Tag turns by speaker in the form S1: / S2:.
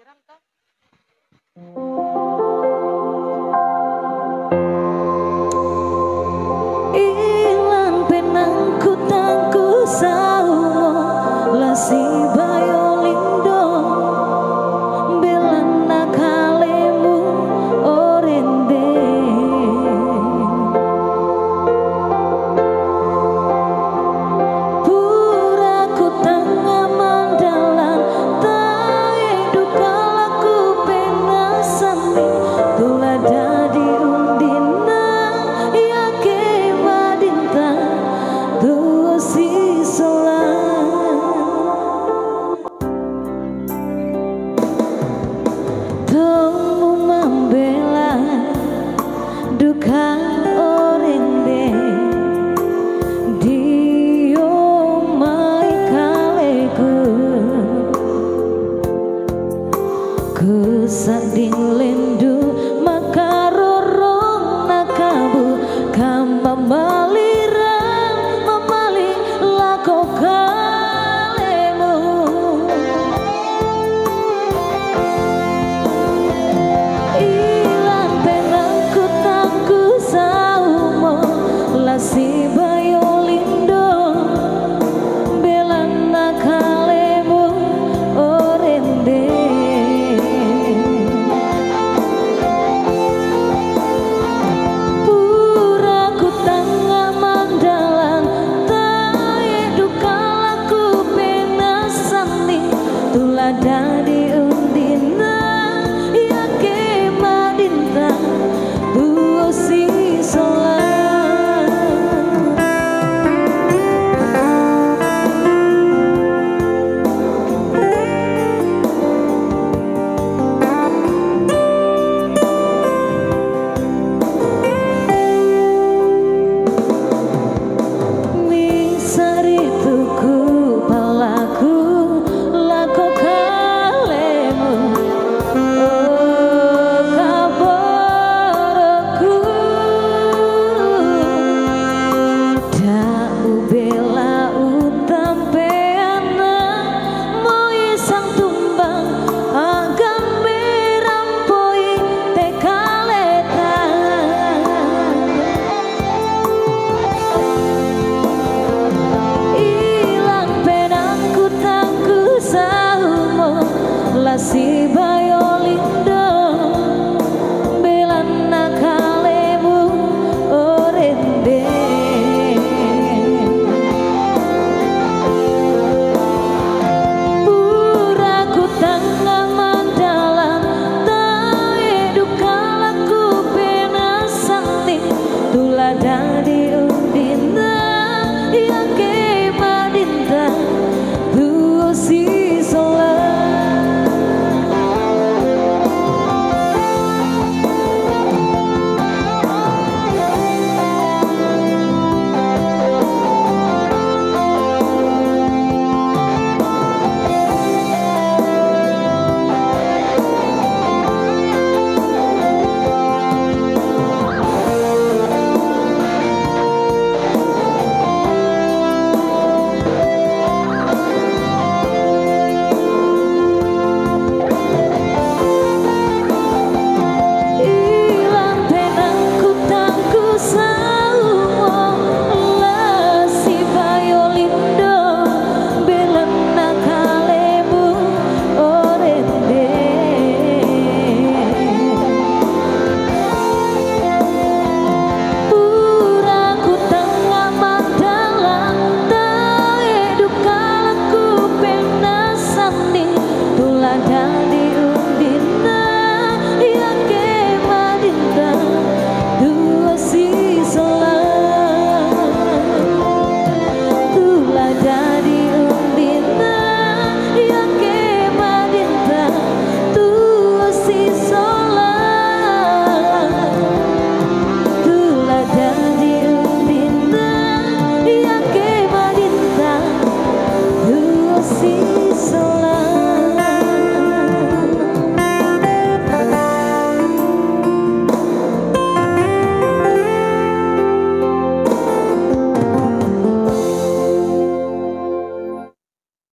S1: Ilang penangku tangku saumo lasi bayolindo belana kalemu orende puraku tengah mandalan tae dukalaku penasani tula dadi undina yake madinta tua si solan tomu membela duka orende dio mai kaleku kusading lendu makarorong nakabu kama malirang memali lako kalemu ilang penangku tangku saumo lasi bayolindo belana kalemu orende puraku tengah mandalan tae dukalaku penasani tula dadi undina yake madinta tua si solan misari tuku palaku lako kalemu oh kaboroku dau bela utampeana moi sang tumbang agam merampoi tekaleta ilang penangku tangku saumo lasi bayolindo